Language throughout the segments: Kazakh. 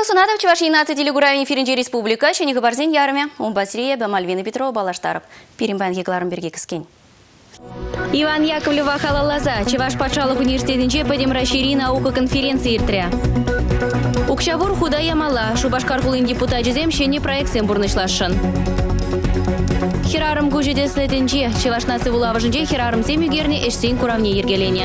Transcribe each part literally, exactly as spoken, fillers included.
Михаил Сунатов, Чувашинация телегуравин Ференджи Республика, Шенега Барзин Ярме, Умбасрия, Бамальвина Петрова, Балаштаров, Перембан Егларом Бергекскин. Иван Яковлева Халалаза, Чуваш Патшалов университетинче подем расшири наука конференции иртря. Укшабур худая мала, Шубашкар хулын депутат жезем шене проект бурнышлашын. Хирарым гужеде следенче, Чуваш нации вулаважынче хирарым земюгерне эшсен куравне ергелене.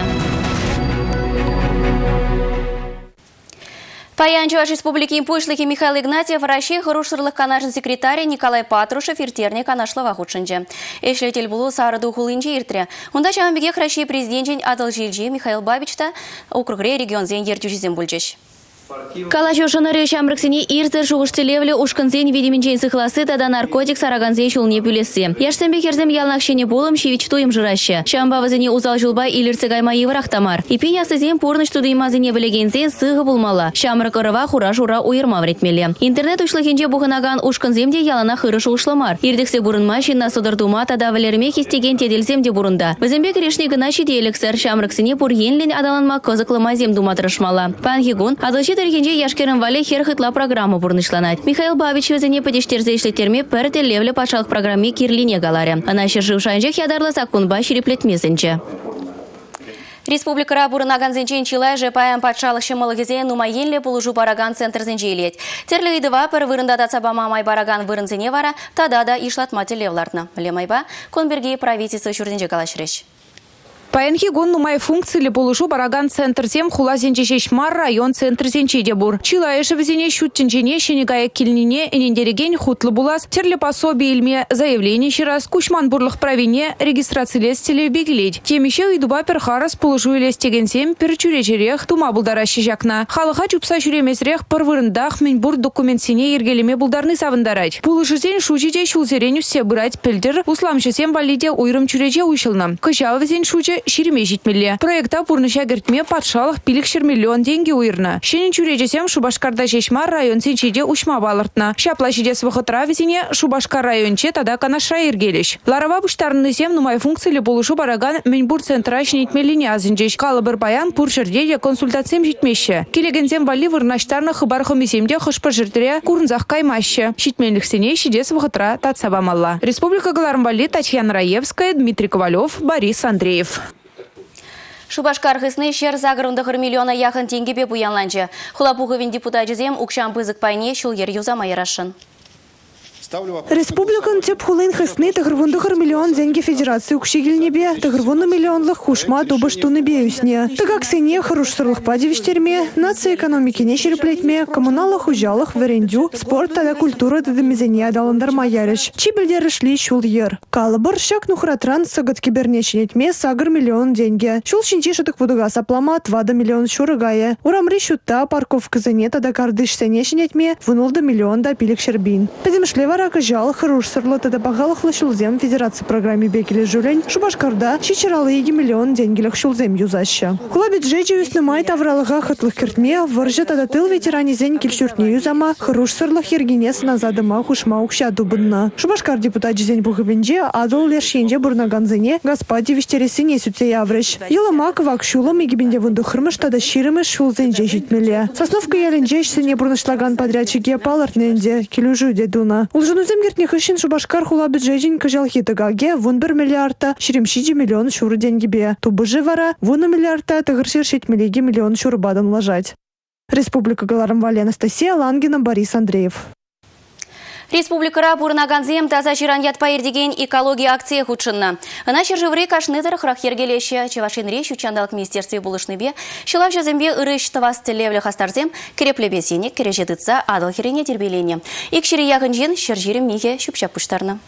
Паян Чуваш Республики Пушлыхи Михаил Игнатьев, Россия хорошырлых канашын секретарь Николай Патрушев иртерне канашлова худшынче. Эшлетель булу сарыду хулынче иртре. Унда чамбегех Россия президентчен Адыл Жилжи Михаил Бабичта округре регион зен ертюжизем бульчеш. Калачошынары шамрыксене ирзер шуғыштелевле ушканзен ведеменчен сыхласы тада наркотик сараганзен шулне пюлесі. Яшсенбе херзем ялнақшене болым шевичтуем жыраща. Шамбавызене узал жылбай илірці гайма еврах тамар. Ипен ясызен порныш тудыймазене білегензен сығы булмала. Шамрык ырыва хура-шура уйырма вретмеле. Интернет ушлыхенче бұғынаган ушканземде ялана хыры шуғышламар. Ирдіксе бұрынма шинна содырдума тада валерме хистеген теделземде бұрында. Бізембе крешне гына шиделіксір шамрыксене пұр енлен адаланма кызықлымазем думатырышмала. Пан Адылчы Тарихинже яшкерен вале херхытла программу бурнышланать. Михаил Бабич өзіне падештерзе ишлетерме пәрді левле пачалық программе кирлине галаре. Ана шыржыв шайынже хядарла сакунба шереплетмезінче. Республика бурынаган зенчен чилай же паян патшалық шымылығызе нумайенле полужу бараган центр зенчейлет. Терлі идыва пір вырында дацабама май бараган вырынзене вара, тада да ишлатмате левлартна. Лемайба, конберге правительство шурденже калашреш. Паянхи гон нумай функции полушу бараган центр зем хула зенчешешмар район центр зенчеде бур. Чила эшевзене щуттенчене шенегая кильнине энендереген хутлы булас терле пособие ильме заявление щераз кучман бурлых правине регистрации лестеле бегелеть. Темище идуба перхарас полушу лестеген зем перчуречерех тума булдара щежакна. Халыха чупса щуремезрех парвырындах мен бур документсене ергелеме булдарны савындарать. Полушу зен шучеде шулзереню себырать пельдер усламшы зем валиде уйрым чуреже уйшылна. Кыжавы зен шуче ширеме житмелле. Проекта пурныша гертме патшалық пилікшер миллион деньги уйрна. Шенен чурежесем Шубашкарда жешмар район сенчеде ушма балыртна. Шапла шидес вахытра везене Шубашкар районче тада канашра ергелеш. Ларава буштарны зем нумай функцияле болушу бараган менбур центра шенетмелине азынчеш. Калыбыр баян пуршерде консультациям житмеше. Келегензем бали вырнаштарны хыбар хомисемде хышпыр жертіре курнзах каймаще. Шитменліксене шидес вахытра татсабамалла. Республика Галармбали, Татьяна Раевская, Дмитрий Ковалев, Борис Андреев. Шубашкар хысны шер загырындығыр миллиона яхын тенгебе буянланчы. Хулапуховин депутат жезем укшам пызык пайне шул ер юзама ярашын. Республикан теп хулын хысны тығырвындығыр миллион деньги федерации укшигелнебе, тығырвынды миллионлық хушма добыштуны беюсне. Тыгаксене хорошсырлық падевиштерме, нация экономики не шереплетме, коммуналлық ужалых верендю, спорт тада культура дадамизене адаландарма ярыш. Чибельдері шли шул ер. Калыбыр шак нухратран сагат кибернеченетме сагыр миллион деньги. Шул шинчишатык вудыга саплама твада миллион шурыгае. Урамри шутта парковка зане тада кардыш сенеченетме вынулда миллион да пилик шербин. Педемшлева Ракажал, хорошсырлы тада бағалықлы шулзем федерация программе бекеле жулень, Шубашкарда чичералы еги миллион деньгилік шулзем юзаща. Кула бюджете үснімай тавралыға хытлық кертме, варжы тада тыл ветеранизен кельшуртне юзама, хорошсырлых ергенес назадыма хушма укша дубынна. Шубашкар депутат жезен бұғывенже, адыл лершенже бурнаганзене, господи виштересіне сүтсе яврыш. Йыламак вакшулым егебенде вунды хырмыш тада ширымыш шулзенже житмеле. Сосновка яленже шсене бурнышлаган подрядчике палыртненде, келюжу дедуна. Улжынузем гертне хышин Шубашкар хула бюджетин кажалхи тагаге вон бір миллиарда ширемшиджи миллион шуры деньгибе. Тубыжы вара вон миллиарда тагыршир шетмелеги миллион шуры бадан ложать. Республика Галармбали, Анастасия Лангина, Борис Андреев. Республика Бурнаганзем таза жиранят пайырдеген экология акция худшынна. Ана шержевре кашнытыр храх ергелеші Чевашинре шучандалық министерстве булышныбе, шылав жазембе ырыш тавас телевлі хастарзем кереплебесене кережедытса адыл херене тербелене. Икшире яғынжен шержирем меге шупшап пуштарна.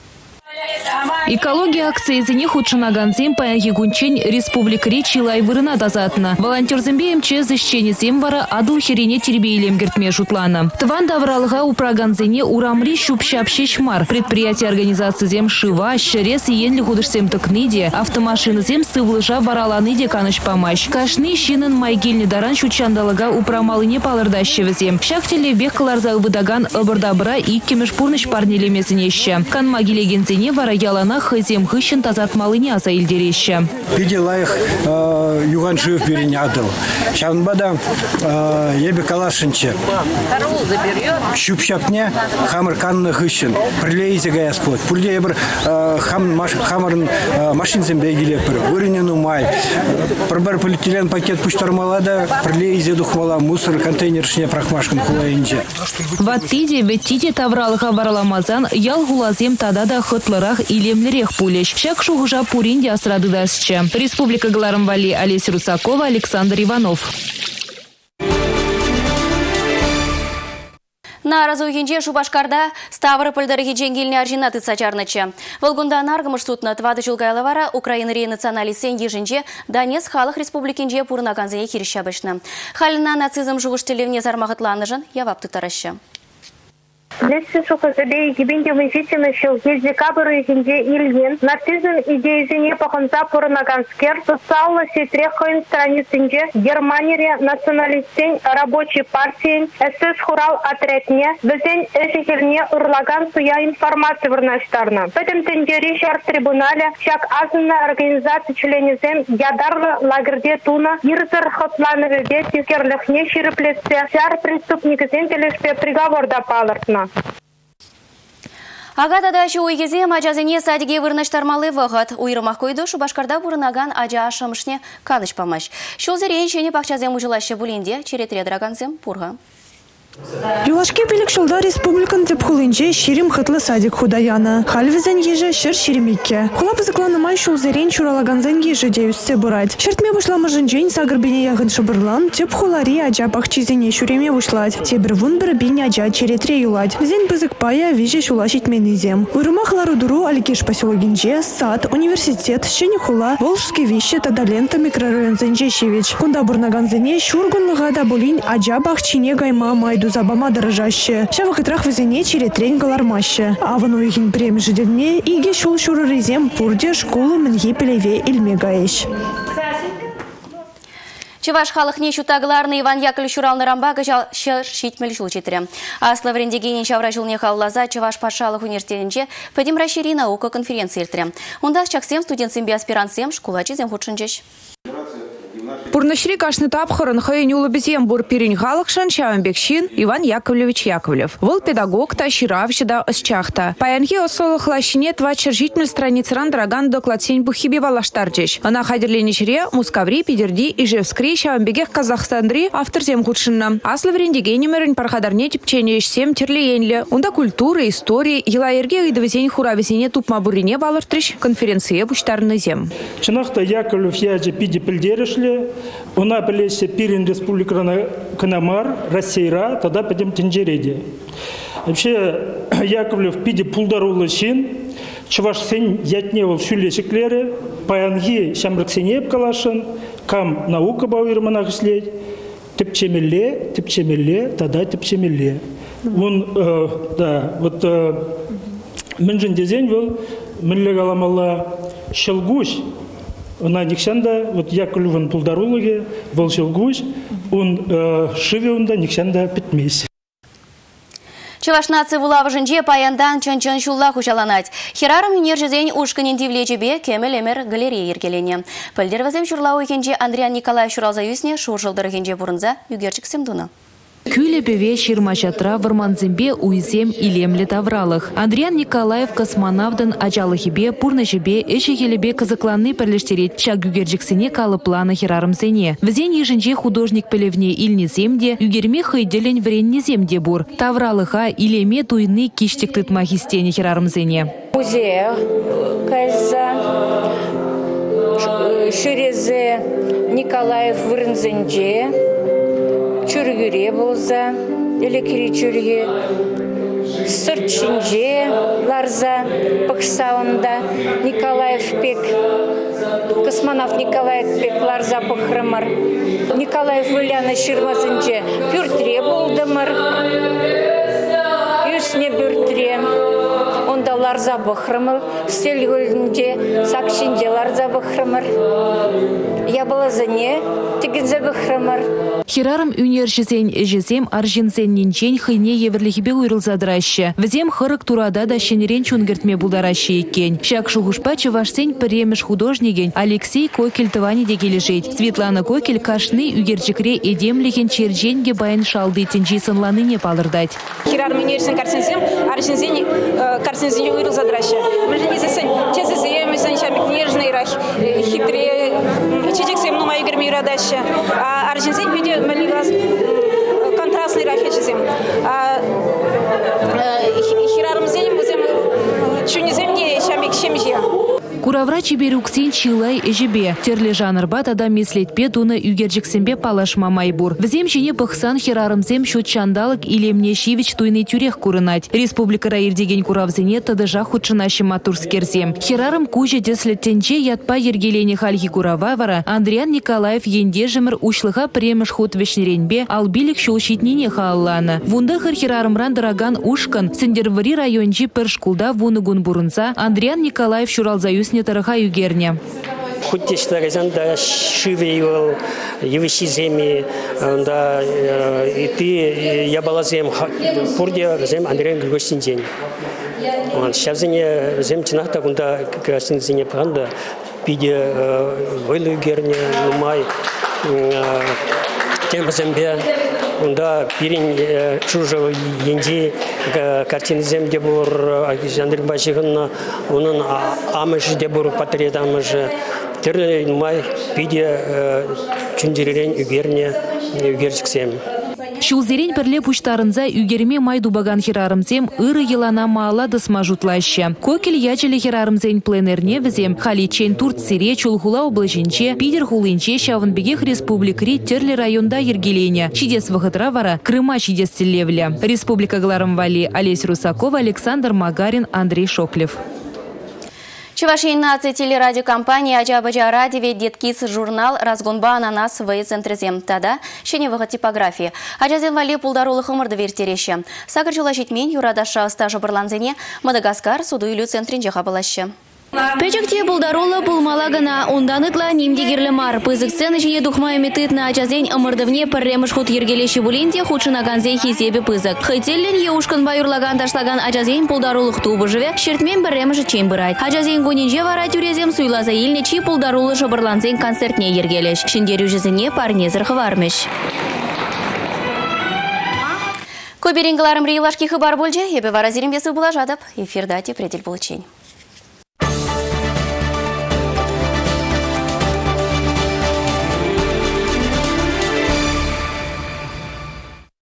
Экология акции зене худшынаганзем паянхи гунчень республика Чилай вырына дазатна. Волонтер зембе МЧ защищение земвара адул херене тербейлем гертме жутлана. Тван давралыга упраганзене урамри щупщап шешмар. Предприятие организации зем шива, щерес и енли худышсем токниде, автомашины зем сывлыжа вараланыде каныш помощь. Кашны шинын майгельни даран щучандалыга упрамалыне палырдащевы зем. Шахтеле бех каларзал выдаган обырдабра и кемеш пурныш парнелемезенеща. Кан магилегензене варзине вара ялана хызем хыщен тазат малыне аза илдереща. Пиделаих юганшив перенядал. Шанбада ебе калашинче. Щупщапне хамар канны хыщен. Прилейзе гаспод. Пурде ебр хам хамарн машинцем бегилепер. Выренену май. Пробар полиэтилен пакет пуштармалада. Прилейзе духмала мусор контейнер шне прахмашкан хулаинче. В оттиде беттиде тавралыха варламазан ял гулазем тадада хытлырах илемлерех пулеш. Шак шугужа пуринде асрадыдасче. Республика Галарамвали, Олеся Русакова, Александр Иванов. На разуйгенже Шубашкарда Ставропольдары жеңгеліне аржинаты сачарнычы. Волгунда наргымыш сутны твады жылгайлавара Украина ре националистен ежінже Донецк халық республикенже пурнаганзыне хирищабышны. Халина нацизм жуғыштелевне зармағытланыжын явапты тарашы. Лесси сухозабей гибенде вызительно шел есть декабрь генде ильин. Нацизм идеизине похонца пурнаганскер социально сетрехон страницинде Германии националистен рабочей партии СС хурал отрядне везень эшехерне урлаган суя информации вырнаштарна. В этом тендере шар трибунале шак азына организации членизем ядарлы лагерде туна ирзер хотланове дети керлехне ширеплесе шар преступник зентелешпе приговор допалыртна. Агатада шу уйгезе мажазыне садиге вырнаштармалы вағыт. Уйрымақ койды Шубашкарда бұрынаган ажа ашымышне кадыш памаш. Шу зірен шені пақчазем ұжылашы бұлінде черетре драганзем пурға. Юлашке белек шулда республикан деп хулынче ширим хытлы садик худаяна. Хальвизен еже шыр ширимикке. Хула бызыкланымай шул зерен чуралаганзен еже деюссе бұрад. Шертме бышламы жынжен сагырбене яғын шыбырлан, теп хулари ажа пақчизене шуреме бұшлад. Тебір вун бір бин ажа черетре юлад. Зен бызык пая веже шула шитменізем. Уйрымақ дуру аликеш поселогинже, сад, университет, шені хула, Волжский вище тадалента микрорайон зенжешевич. Кунда бурнаганзене шургунлыға да болин ажа бақчине гайма майду забама дорожаще. Шавы кытрах везене черетрень галармаще. А вон уйгин прем жидерне иге шул шураризем пурде школу мэнге пелеве ильмегаеш. Чеваш халықне шутагларны Иван Яковлевич Уралны рамбага шыр шитмел жыл жетірі. Аслы врендегенен шавра жылне халлаза Чеваш патшалық университетінже пәдем расшири наука конференция ертірі. Онда чаксем студентсем бе аспирантсем школа чизем худшынжеш. Пурнашри кашны тапхырын хайын улыбезем бур пирин халықшын Шаванбекшин Иван Яковлевич Яковлев. Вол педагог та ширавщеда осчахта. Паянхи осолы хлащине два чержитмель страниц ран драган доклад сень бухиби валаштарчеш. Она хадерленишре Мускаври, Пидерди, Ижевскри, Шаванбегех Казахстандри авторзем худшынна. Аслы врендегенемерін пархадарне тепченеш сем терлиенле. Унда культура, истории, елаерге идовезень хуравезене тупма бурине валартриш конференция буштарны зем. Чынақта Яковлев яже пиди пілдерішлі. Она полезла пирин республика Канамар, Россия, тогда пойдем тенджереде. Вообще Яковлев пиди пулдарулы шин, чуваш сен ятневал шулешеклере, паянги шамраксенеп калашин, кам наука бауирманах след, тепчемеле, тепчемеле, тогда тепчемеле. Он, э, да, вот э, менжен дезень был, менле галамала шелгуш. Она никшанда, вот Яковлеван пулдарулыге, волшелгуш, он э, шиве унда никшанда питмейс. Чеваш нации вулавы жынже паяндан чын-чын шулла хушаланать. Херарым юнержезень ушканен дивлечебе кемел-эмер галерея ергелене. Пөлдер вазем шурлау екенже Андриан Николаев шуралза юсне шур жылдыр екенже бұрынза югерчик семдуна. Күлі беве ширмачатра варманзембе уйзем илемле тавралых. Андриан Николаев космонавтын ажалыхибе пурнышибе эшехелебе кызыкланны перлештерет чак югерджиксене калыпланы херарымзене. Візен ежінже художник пелевне илнеземде, югерме хыйделен вреннеземде бур. Тавралыха илеме туйны киштик тытмахистене херарымзене. Музей кайза ширезе Николаев вырнзенже. Чүргіре болза, элекері чүрге, сыртшынже ларза пықсауында Николаев пек, космонавт Николаев пек ларза пықрымыр. Николаев выляны шырмасынже пүртіре болдымыр, үсіне бүртіре. онда ларза бахрымыр, стель гөлінде сакшинде ларза бахрымыр. Я была за не, тигензе бахрымыр. Хирарым университен ежезем аржинсен нинчен хыйне еверлихибе уйрылзадыраща. Візем хырык турада да шенерен чунгертме булдараща екен. Шак шухушпа чывашсен премеш художниген Алексей Койкель тывани дегележет. Светлана Койкель кашны угерчикре эдемлеген черженге байын шалды тенчи сынланыне палырдать. Хирарым университен карсенсем аржинсен карсенсен уйрылзадыраща. Мы же не засен, честно заем, мы нежный рах, хитре, чечексем ну мою герми радаща. А аржинсен видео контрастный рахичизм. Хирарым зеним бузем чуниземне шамик шемжия. Куравра чиберуксен чилай эжебе. Терле жанрба тада мислетпе туны үгерджексембе палаш мамайбур. Взем жіне пықсан хирарымзем шут чандалык илемне шивич туйны тюрех курынать. Республика раирдеген куравзене тадыжа худшынаши матурскерзем. Хирарым кужа деслеттенче ятпа ергелене хальхи курававара Андриан Николаев ендежемір ушлыға премеш худ вешнеренбе албилик шулшитнине хаалланы. Вундахыр хирарымран дыраган ушкан сендервари районжи першкулда вуныгун бурынса Андриан Николаев шуралзаюс не тарыха югерне. Худдешта газанда шивейл, евишиземи, да и ты я была зем пурде зем Андрей Григорьевич день. Он сейчас не зем чинахта кунда красин зене панда пиде войну югерне май тем зембе. Да, пирин чужого енди картины земде бур Андрей Башиган, он амыш де бур портрет амыш терле май пиде чундерен югерне югерчиксем. Шулзерен перле пуштарынза үгерме майду баган хирарымзем ыры елана маала дысмажутлаща. Койкель ячеле хирарымзен пленерне візем халичен Турцире чулхула облачинче Питер хулинче Шавынбегех республикри терле районда ергелене. Чидес вахытра вара Крыма чидес телевля. Республика Гларамвали Олесь Русакова, Александр Магарин, Андрей Шоклев. Чувашин наци телерадиокомпания Аджабаджа радио деткис журнал разгонба ананас в центрзем. Тада шеневого типографии. Аджазен вали пулдарулы хымырды вертереші. Сагыр жолашитмен юрадаша стажы бірланзене Мадагаскар суду илю центринже қабылашы. Печекте пулдарулы пулмалагана онданытла немдегерлі мар. Пызык сцены жіне духмай метыт на аджазен ымырдывне пірремыш худ ергелеші буленде худшынаганзе хизебе пызык. Хайтеллен еушкан байурлаган ташлаган аджазен пулдарулық тубы живе, шертмен бірремыші чен бұрайд. Аджазен гонинже вара тюрезем суйлаза елнечи пулдарулы жабырланзен концертне ергелеш. Шиндерю жызыне парнезір хывармыш. Көберенгаларым рейлашки хыбар бөлже, ебе варазирим бесі бұла жадып, эфирдати предель получень.